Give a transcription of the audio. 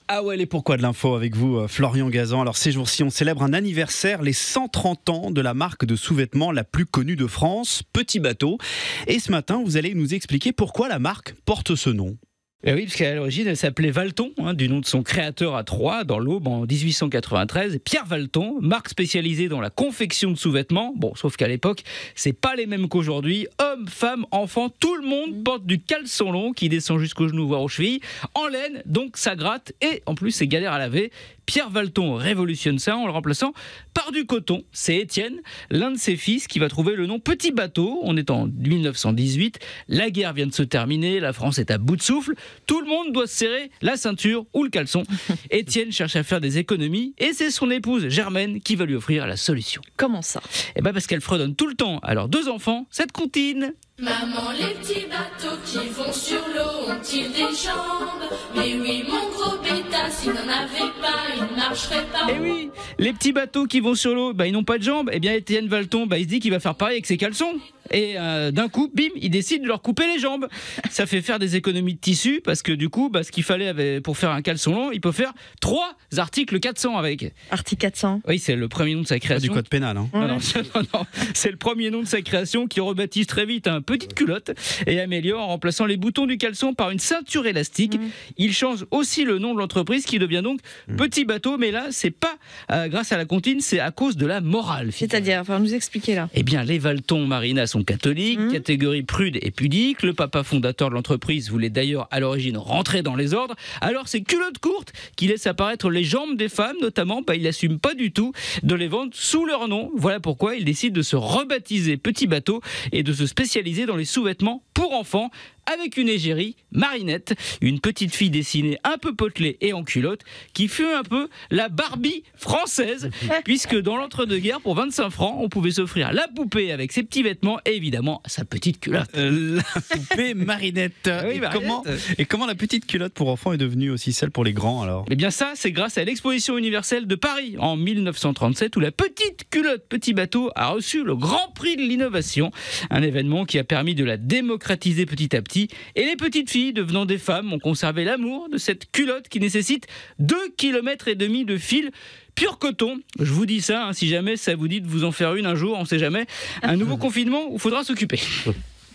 Ah ouais, les pourquoi de l'info avec vous, Florian Gazan. Alors ces jours-ci, on célèbre un anniversaire, les 130 ans de la marque de sous-vêtements la plus connue de France, Petit Bateau. Et ce matin, vous allez nous expliquer pourquoi la marque porte ce nom. Et oui, parce qu'à l'origine, elle s'appelait Valton, du nom de son créateur à Troyes, dans l'Aube, en 1893. Et Pierre Valton, marque spécialisée dans la confection de sous-vêtements. Bon, sauf qu'à l'époque, c'est pas les mêmes qu'aujourd'hui. Hommes, femmes, enfants, tout le monde porte du caleçon long qui descend jusqu'aux genoux, voire aux chevilles, en laine, donc ça gratte, et en plus, c'est galère à laver. Pierre Valton révolutionne ça en le remplaçant par du coton. C'est Étienne, l'un de ses fils, qui va trouver le nom Petit Bateau. On est en 1918, la guerre vient de se terminer, la France est à bout de souffle. Tout le monde doit se serrer la ceinture ou le caleçon. Étienne cherche à faire des économies et c'est son épouse Germaine qui va lui offrir la solution. Comment ça ? Eh ben parce qu'elle fredonne tout le temps à leurs 2 enfants cette comptine. Maman, les petits bateaux qui vont sur l'eau ont-ils des jambes? Mais oui, mon gros bêta, s'il n'en avait pas, il ne marcherait pas. Eh oui, les petits bateaux qui vont sur l'eau, ils n'ont pas de jambes. Eh bien, Étienne Valton, il se dit qu'il va faire pareil avec ses caleçons. Et d'un coup, bim, il décide de leur couper les jambes. Ça fait faire des économies de tissu parce que du coup, ce qu'il fallait pour faire un caleçon long, il peut faire 3 articles 400 avec. Article 400. Oui, c'est le premier nom de sa création. Du code pénal. Hein. Non, c'est le premier nom de sa création qui rebaptise très vite un petite culotte et améliore en remplaçant les boutons du caleçon par une ceinture élastique. Il change aussi le nom de l'entreprise qui devient donc Petit Bateau. Mais là, c'est pas grâce à la comptine, c'est à cause de la morale. C'est-à-dire, enfin, nous expliquer là. Eh bien, les Valton, Marina, sont catholiques, catégorie prude et pudique. Le papa fondateur de l'entreprise voulait d'ailleurs à l'origine rentrer dans les ordres. Alors, ces culottes courtes qui laissent apparaître les jambes des femmes, notamment, il n'assume pas du tout de les vendre sous leur nom. Voilà pourquoi il décide de se rebaptiser Petit Bateau et de se spécialiser dans les sous-vêtements pour enfants, avec une égérie, Marinette, une petite fille dessinée un peu potelée et en culotte, qui fut un peu la Barbie française, puisque dans l'entre-deux-guerres, pour 25 francs, on pouvait s'offrir la poupée avec ses petits vêtements et évidemment sa petite culotte. La poupée Marinette. Oui, Et comment la petite culotte pour enfants est devenue aussi celle pour les grands alors ? Eh bien ça, c'est grâce à l'exposition universelle de Paris en 1937 où la petite culotte Petit Bateau a reçu le Grand Prix de l'innovation, un événement qui a permis de la démocratiser petit à petit. Et les petites filles, devenant des femmes, ont conservé l'amour de cette culotte qui nécessite 2,5 km de fil pur coton. Je vous dis ça, si jamais ça vous dit de vous en faire une un jour, on sait jamais. Un nouveau confinement où il faudra s'occuper.